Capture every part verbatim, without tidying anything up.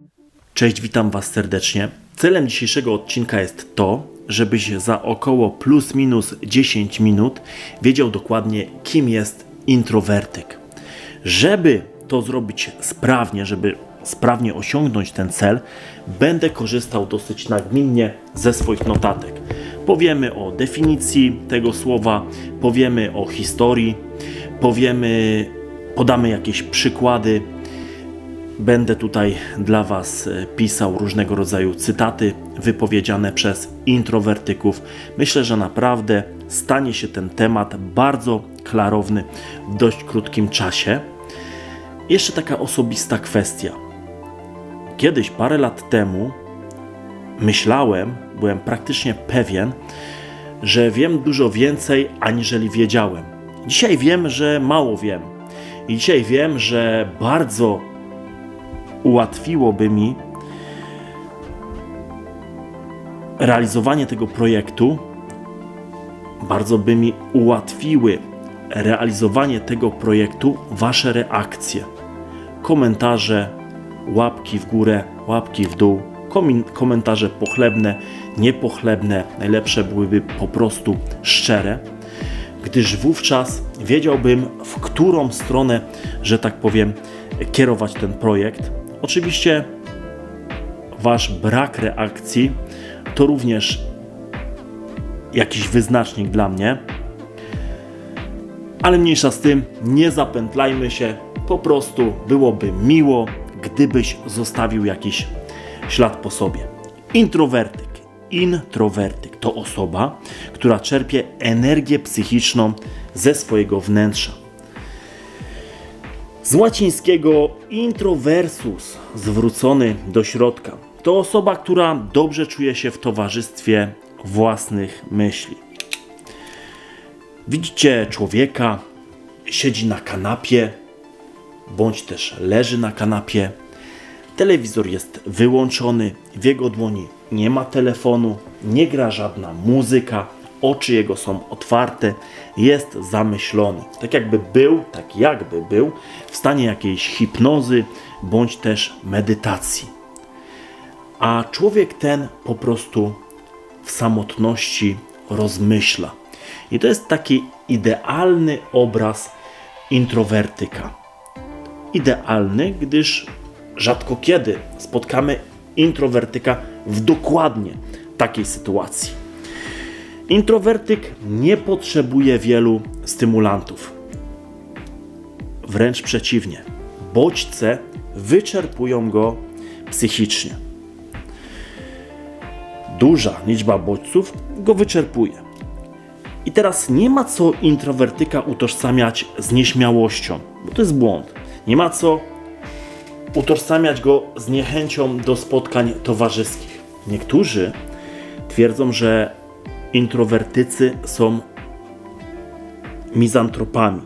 Cześć, witam Was serdecznie. Celem dzisiejszego odcinka jest to, żebyś za około plus minus dziesięć minut wiedział dokładnie, kim jest introwertyk. Żeby to zrobić sprawnie, żeby sprawnie osiągnąć ten cel, będę korzystał dosyć nagminnie ze swoich notatek. Powiemy o definicji tego słowa, powiemy o historii, powiemy, podamy jakieś przykłady. Będę tutaj dla Was pisał różnego rodzaju cytaty wypowiedziane przez introwertyków. Myślę, że naprawdę stanie się ten temat bardzo klarowny w dość krótkim czasie. Jeszcze taka osobista kwestia. Kiedyś, parę lat temu, myślałem, byłem praktycznie pewien, że wiem dużo więcej, aniżeli wiedziałem. Dzisiaj wiem, że mało wiem. I dzisiaj wiem, że bardzo ułatwiłoby mi realizowanie tego projektu, bardzo by mi ułatwiły realizowanie tego projektu Wasze reakcje, komentarze, łapki w górę, łapki w dół, komentarze pochlebne, niepochlebne, najlepsze byłyby po prostu szczere, gdyż wówczas wiedziałbym, w którą stronę, że tak powiem, kierować ten projekt. Oczywiście Wasz brak reakcji to również jakiś wyznacznik dla mnie, ale mniejsza z tym, nie zapętlajmy się, po prostu byłoby miło, gdybyś zostawił jakiś ślad po sobie. Introwertyk. Introwertyk to osoba, która czerpie energię psychiczną ze swojego wnętrza. Z łacińskiego introversus, zwrócony do środka. To osoba, która dobrze czuje się w towarzystwie własnych myśli. Widzicie człowieka, siedzi na kanapie, bądź też leży na kanapie. Telewizor jest wyłączony, w jego dłoni nie ma telefonu, nie gra żadna muzyka, oczy jego są otwarte, jest zamyślony. Tak jakby był, tak jakby był w stanie jakiejś hipnozy, bądź też medytacji. A człowiek ten po prostu w samotności rozmyśla. I to jest taki idealny obraz introwertyka. Idealny, gdyż rzadko kiedy spotkamy introwertyka w dokładnie takiej sytuacji. Introwertyk nie potrzebuje wielu stymulantów. Wręcz przeciwnie. Bodźce wyczerpują go psychicznie. Duża liczba bodźców go wyczerpuje. I teraz nie ma co introwertyka utożsamiać z nieśmiałością, bo to jest błąd. Nie ma co utożsamiać go z niechęcią do spotkań towarzyskich. Niektórzy twierdzą, że introwertycy są mizantropami.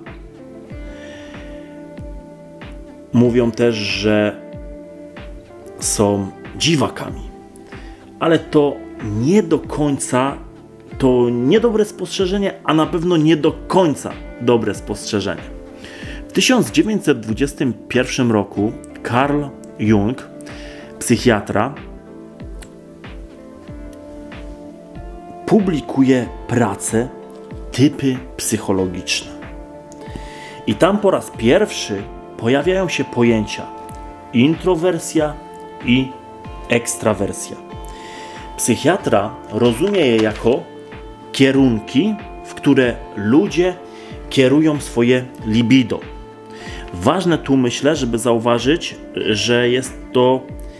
Mówią też, że są dziwakami. Ale to nie do końca, to niedobre spostrzeżenie, a na pewno nie do końca dobre spostrzeżenie. W tysiąc dziewięćset dwudziestym pierwszym roku Carl Jung, psychiatra, publikuje pracę Typy psychologiczne. I tam po raz pierwszy pojawiają się pojęcia introwersja i ekstrawersja. Psychiatra rozumie je jako kierunki, w które ludzie kierują swoje libido. Ważne tu, myślę, żeby zauważyć, że jest to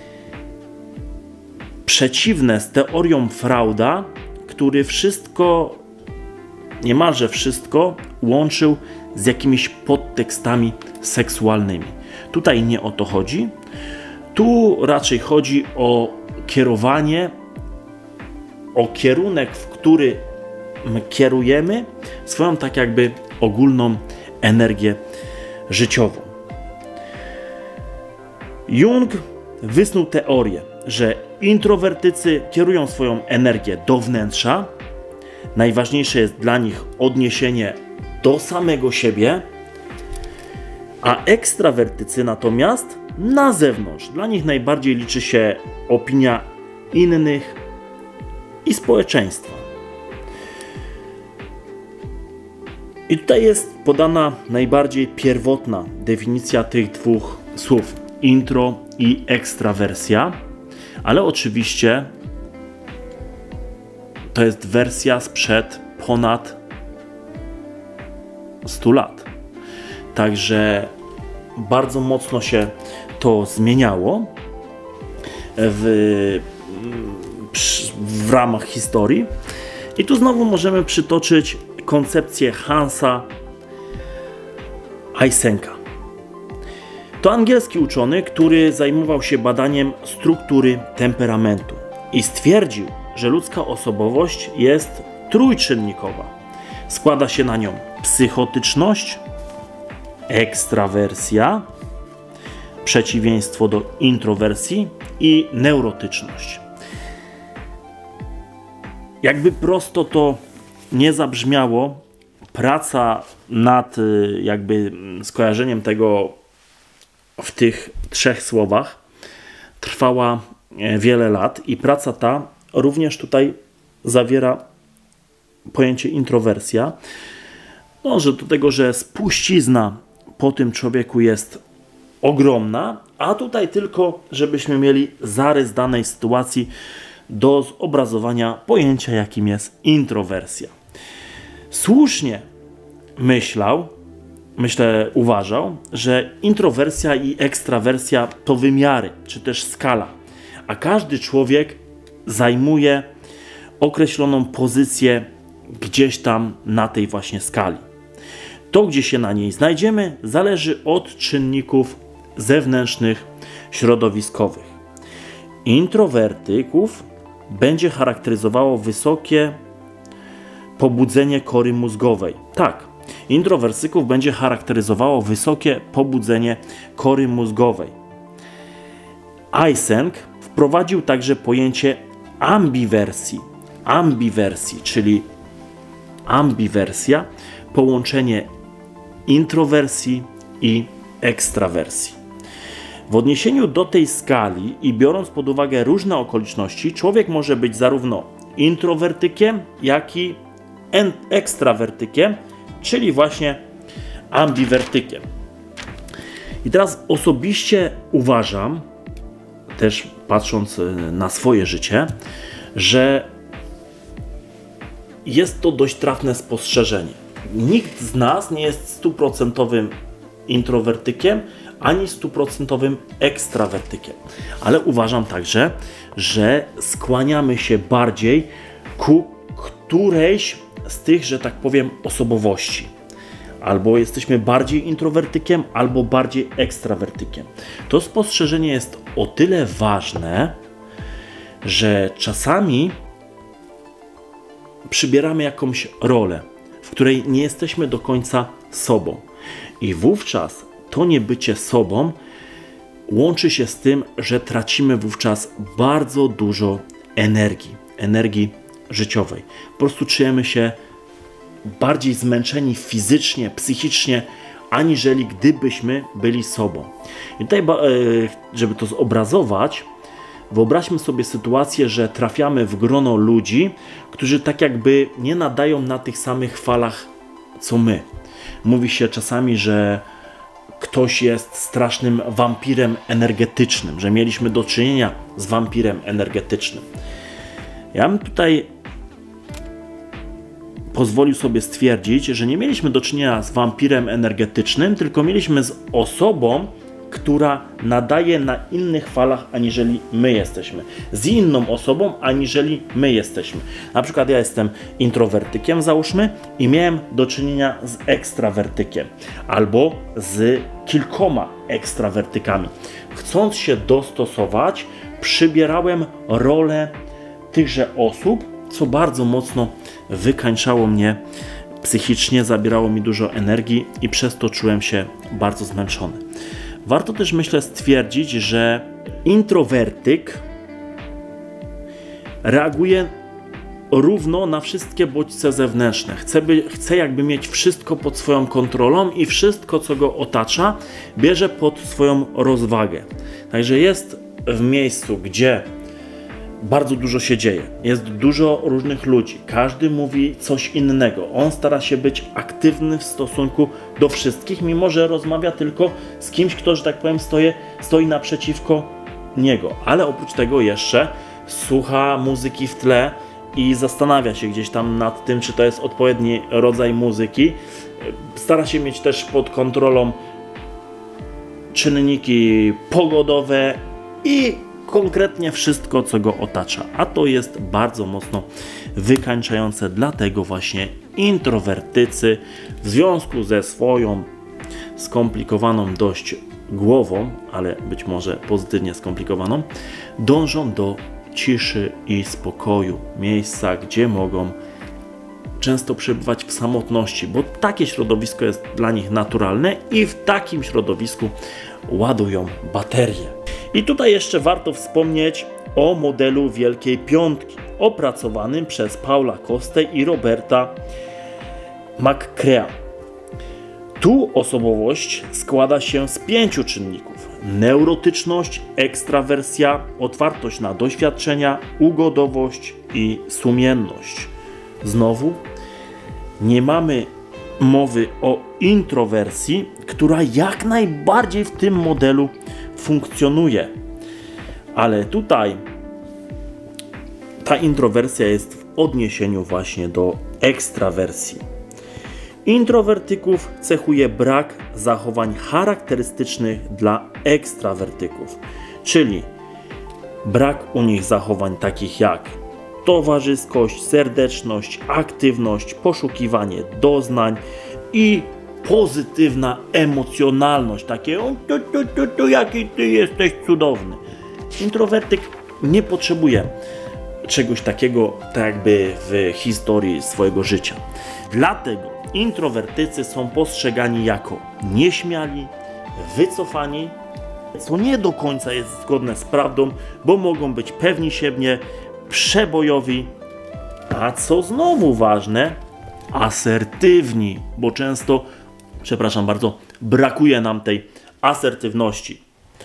przeciwne z teorią Freuda, który wszystko, niemalże wszystko łączył z jakimiś podtekstami seksualnymi. Tutaj nie o to chodzi. Tu raczej chodzi o kierowanie, o kierunek, w który kierujemy swoją tak jakby ogólną energię życiową. Jung wysnuł teorię, że introwertycy kierują swoją energię do wnętrza. Najważniejsze jest dla nich odniesienie do samego siebie, a ekstrawertycy natomiast na zewnątrz. Dla nich najbardziej liczy się opinia innych i społeczeństwa. I tutaj jest podana najbardziej pierwotna definicja tych dwóch słów: intro i ekstrawersja, ale oczywiście to jest wersja sprzed ponad stu lat. Także bardzo mocno się to zmieniało w, w ramach historii. I tu znowu możemy przytoczyć koncepcję Hansa Eysenka. To angielski uczony, który zajmował się badaniem struktury temperamentu i stwierdził, że ludzka osobowość jest trójczynnikowa. Składa się na nią psychotyczność, ekstrawersja, przeciwieństwo do introwersji, i neurotyczność. Jakby prosto to nie zabrzmiało, praca nad jakby skojarzeniem tego w tych trzech słowach trwała wiele lat i praca ta również tutaj zawiera pojęcie introwersja. Dąży do tego, że spuścizna po tym człowieku jest ogromna, a tutaj tylko, żebyśmy mieli zarys danej sytuacji do zobrazowania pojęcia, jakim jest introwersja. Słusznie myślał, myślę, uważał, że introwersja i ekstrawersja to wymiary, czy też skala, a każdy człowiek zajmuje określoną pozycję gdzieś tam na tej właśnie skali. To, gdzie się na niej znajdziemy, zależy od czynników zewnętrznych, środowiskowych. Introwertyków będzie charakteryzowało wysokie pobudzenie kory mózgowej. Tak, introwersyków będzie charakteryzowało wysokie pobudzenie kory mózgowej. Eysenck wprowadził także pojęcie ambiwersji. Ambiwersji, czyli ambiwersja, połączenie introwersji i ekstrawersji. W odniesieniu do tej skali i biorąc pod uwagę różne okoliczności, człowiek może być zarówno introwertykiem, jak i ekstrawertykiem, czyli właśnie ambiwertykiem. I teraz osobiście uważam, też patrząc na swoje życie, że jest to dość trafne spostrzeżenie. Nikt z nas nie jest stuprocentowym introwertykiem, ani stuprocentowym ekstrawertykiem. Ale uważam także, że skłaniamy się bardziej ku którejś z tych, że tak powiem, osobowości. Albo jesteśmy bardziej introwertykiem, albo bardziej ekstrawertykiem. To spostrzeżenie jest o tyle ważne, że czasami przybieramy jakąś rolę, w której nie jesteśmy do końca sobą. I wówczas to niebycie sobą łączy się z tym, że tracimy wówczas bardzo dużo energii, energii życiowej. Po prostu czujemy się bardziej zmęczeni fizycznie, psychicznie, aniżeli gdybyśmy byli sobą. I tutaj, żeby to zobrazować, wyobraźmy sobie sytuację, że trafiamy w grono ludzi, którzy tak jakby nie nadają na tych samych falach co my. Mówi się czasami, że ktoś jest strasznym wampirem energetycznym, że mieliśmy do czynienia z wampirem energetycznym. Ja bym tutaj pozwolił sobie stwierdzić, że nie mieliśmy do czynienia z wampirem energetycznym, tylko mieliśmy z osobą, która nadaje na innych falach, aniżeli my jesteśmy. Z inną osobą, aniżeli my jesteśmy. Na przykład ja jestem introwertykiem, załóżmy, i miałem do czynienia z ekstrawertykiem. Albo z kilkoma ekstrawertykami. Chcąc się dostosować, przybierałem rolę tychże osób, co bardzo mocno wykańczało mnie psychicznie, zabierało mi dużo energii i przez to czułem się bardzo zmęczony. Warto też, myślę, stwierdzić, że introwertyk reaguje równo na wszystkie bodźce zewnętrzne. Chce, by, chce jakby mieć wszystko pod swoją kontrolą i wszystko, co go otacza, bierze pod swoją rozwagę. Także jest w miejscu, gdzie bardzo dużo się dzieje, jest dużo różnych ludzi, każdy mówi coś innego. On stara się być aktywny w stosunku do wszystkich, mimo że rozmawia tylko z kimś, kto, że tak powiem, stoi, stoi naprzeciwko niego. Ale oprócz tego jeszcze słucha muzyki w tle i zastanawia się gdzieś tam nad tym, czy to jest odpowiedni rodzaj muzyki. Stara się mieć też pod kontrolą czynniki pogodowe i konkretnie wszystko, co go otacza. A to jest bardzo mocno wykańczające, dlatego właśnie introwertycy w związku ze swoją skomplikowaną dość głową, ale być może pozytywnie skomplikowaną, dążą do ciszy i spokoju, miejsca, gdzie mogą często przebywać w samotności, bo takie środowisko jest dla nich naturalne i w takim środowisku ładują baterie. I tutaj jeszcze warto wspomnieć o modelu Wielkiej Piątki, opracowanym przez Paula Costę i Roberta McCrea. Tu osobowość składa się z pięciu czynników: neurotyczność, ekstrawersja, otwartość na doświadczenia, ugodowość i sumienność. Znowu nie mamy mowy o introwersji, która jak najbardziej w tym modelu funkcjonuje. Ale tutaj ta introwersja jest w odniesieniu właśnie do ekstrawersji. Introwertyków cechuje brak zachowań charakterystycznych dla ekstrawertyków, czyli brak u nich zachowań takich jak towarzyskość, serdeczność, aktywność, poszukiwanie doznań i pozytywna emocjonalność, takie o, tu, tu, tu, tu, jaki ty jesteś cudowny. Introwertyk nie potrzebuje czegoś takiego, tak jakby w historii swojego życia. Dlatego introwertycy są postrzegani jako nieśmiali, wycofani, co nie do końca jest zgodne z prawdą, bo mogą być pewni siebie, przebojowi, a co znowu ważne, asertywni, bo często, przepraszam bardzo, brakuje nam tej asertywności.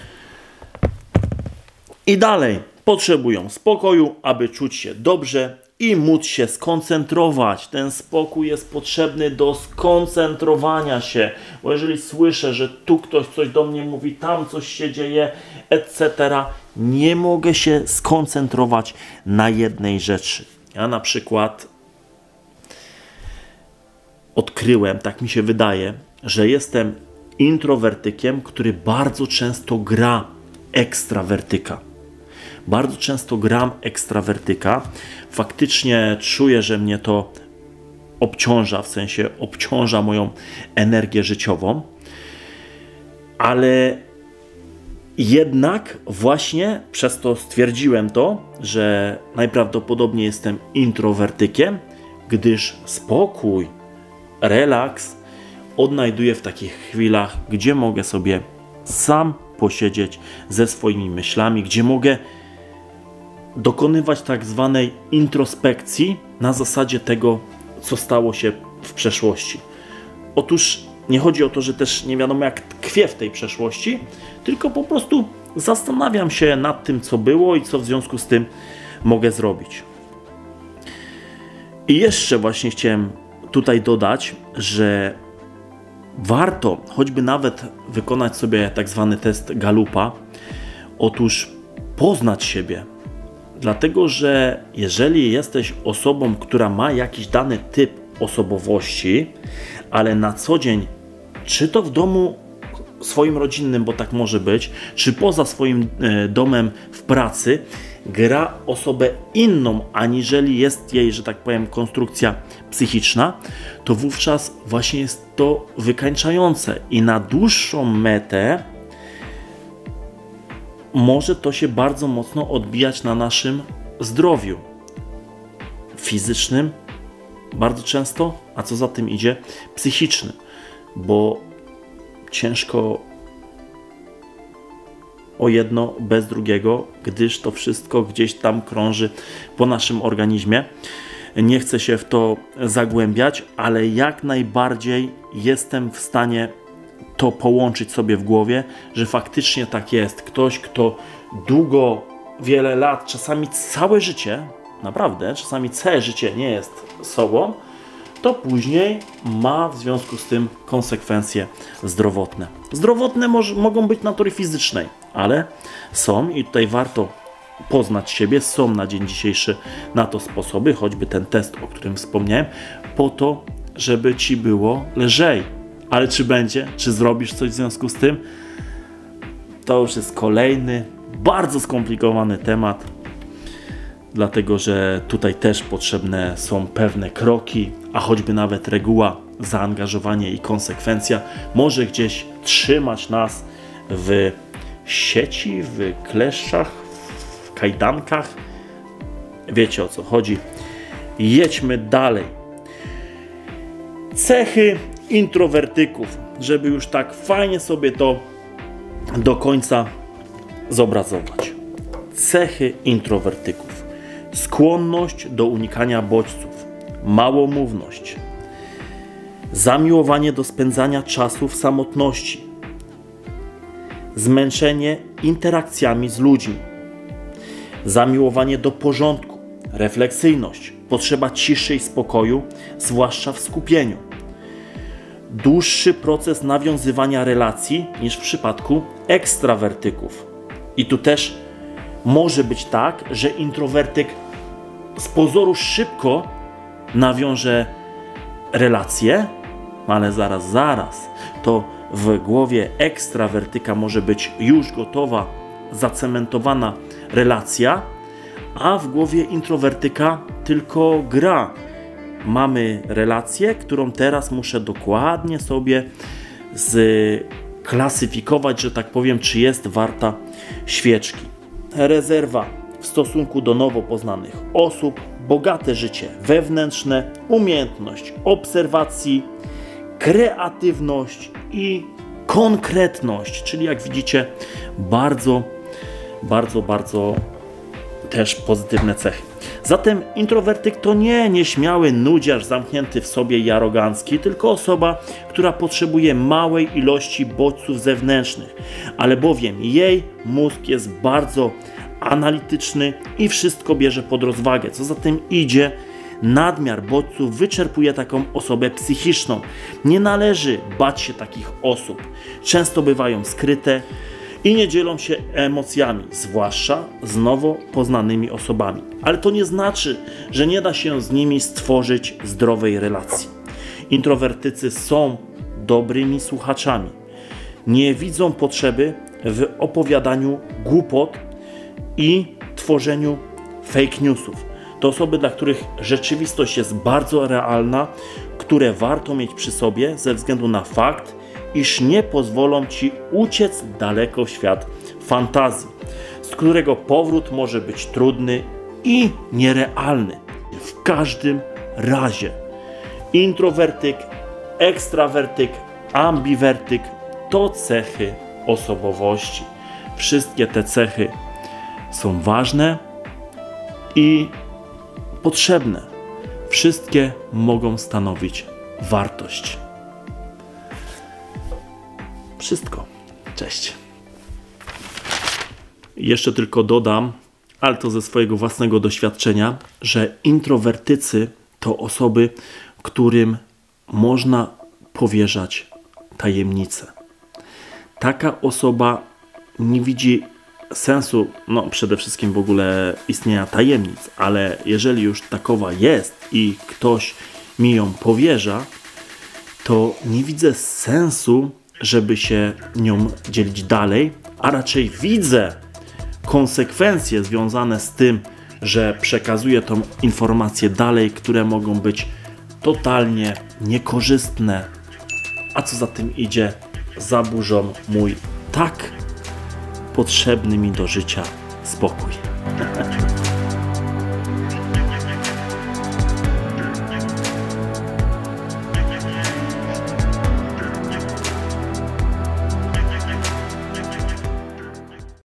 I dalej, potrzebują spokoju, aby czuć się dobrze i móc się skoncentrować. Ten spokój jest potrzebny do skoncentrowania się, bo jeżeli słyszę, że tu ktoś coś do mnie mówi, tam coś się dzieje, et cetera, nie mogę się skoncentrować na jednej rzeczy. Ja na przykład odkryłem, tak mi się wydaje, że jestem introwertykiem, który bardzo często gra ekstrawertyka. Bardzo często gram ekstrawertyka. Faktycznie czuję, że mnie to obciąża, w sensie obciąża moją energię życiową. Ale jednak właśnie przez to stwierdziłem to, że najprawdopodobniej jestem introwertykiem, gdyż spokój, relaks odnajduję w takich chwilach, gdzie mogę sobie sam posiedzieć ze swoimi myślami, gdzie mogę dokonywać tak zwanej introspekcji na zasadzie tego, co stało się w przeszłości. Otóż nie chodzi o to, że też nie wiadomo jak tkwię w tej przeszłości, tylko po prostu zastanawiam się nad tym, co było i co w związku z tym mogę zrobić. I jeszcze właśnie chciałem tutaj dodać, że warto choćby nawet wykonać sobie tak zwany test Gallupa. Otóż poznać siebie. Dlatego, że jeżeli jesteś osobą, która ma jakiś dany typ osobowości, ale na co dzień, czy to w domu swoim rodzinnym, bo tak może być, czy poza swoim e, domem w pracy, gra osobę inną, aniżeli jest jej, że tak powiem, konstrukcja psychiczna, to wówczas właśnie jest to wykańczające i na dłuższą metę może to się bardzo mocno odbijać na naszym zdrowiu fizycznym, bardzo często, a co za tym idzie, psychicznym, bo ciężko o jedno bez drugiego, gdyż to wszystko gdzieś tam krąży po naszym organizmie. nie chcę się w to zagłębiać, ale jak najbardziej jestem w stanie to połączyć sobie w głowie, że faktycznie tak jest. Ktoś, kto długo, wiele lat, czasami całe życie, naprawdę, czasami całe życie nie jest sobą, to później ma w związku z tym konsekwencje zdrowotne. Zdrowotne może, mogą być natury fizycznej, ale są i tutaj warto poznać siebie, są na dzień dzisiejszy na to sposoby, choćby ten test, o którym wspomniałem, po to, żeby ci było lżej. Ale czy będzie, czy zrobisz coś w związku z tym, to już jest kolejny, bardzo skomplikowany temat, dlatego że tutaj też potrzebne są pewne kroki, a choćby nawet reguła, zaangażowanie i konsekwencja może gdzieś trzymać nas w sieci, w kleszczach, w kajdankach. Wiecie, o co chodzi. Jedźmy dalej. Cechy introwertyków, żeby już tak fajnie sobie to do końca zobrazować. Cechy introwertyków. Skłonność do unikania bodźców, małomówność, zamiłowanie do spędzania czasu w samotności, zmęczenie interakcjami z ludźmi, zamiłowanie do porządku, refleksyjność, potrzeba ciszy i spokoju, zwłaszcza w skupieniu, dłuższy proces nawiązywania relacji niż w przypadku ekstrawertyków. I tu też może być tak, że introwertyk z pozoru szybko nawiąże relacje, ale zaraz, zaraz, to w głowie ekstrawertyka może być już gotowa, zacementowana relacja, a w głowie introwertyka tylko gra. Mamy relację, którą teraz muszę dokładnie sobie sklasyfikować, że tak powiem, czy jest warta świeczki. Rezerwa w stosunku do nowo poznanych osób, bogate życie wewnętrzne, umiejętność obserwacji, kreatywność i konkretność, czyli jak widzicie bardzo, bardzo, bardzo też pozytywne cechy. Zatem introwertyk to nie nieśmiały nudziarz zamknięty w sobie i arogancki, tylko osoba, która potrzebuje małej ilości bodźców zewnętrznych, ale bowiem jej mózg jest bardzo analityczny i wszystko bierze pod rozwagę. Co za tym idzie, nadmiar bodźców wyczerpuje taką osobę psychiczną. Nie należy bać się takich osób. Często bywają skryte i nie dzielą się emocjami, zwłaszcza z nowo poznanymi osobami. Ale to nie znaczy, że nie da się z nimi stworzyć zdrowej relacji. Introwertycy są dobrymi słuchaczami. Nie widzą potrzeby w opowiadaniu głupot i tworzeniu fake newsów. To osoby, dla których rzeczywistość jest bardzo realna, które warto mieć przy sobie ze względu na fakt, iż nie pozwolą ci uciec daleko w świat fantazji, z którego powrót może być trudny i nierealny. W każdym razie introwertyk, ekstrawertyk, ambiwertyk to cechy osobowości. Wszystkie te cechy są ważne i potrzebne. Wszystkie mogą stanowić wartość. Wszystko. Cześć. Jeszcze tylko dodam, ale to ze swojego własnego doświadczenia, że introwertycy to osoby, którym można powierzać tajemnice. Taka osoba nie widzi sensu, no przede wszystkim w ogóle istnienia tajemnic, ale jeżeli już takowa jest i ktoś mi ją powierza, to nie widzę sensu, żeby się nią dzielić dalej, a raczej widzę konsekwencje związane z tym, że przekazuję tą informację dalej, które mogą być totalnie niekorzystne, a co za tym idzie, zaburzą mój tak potrzebny mi do życia spokój.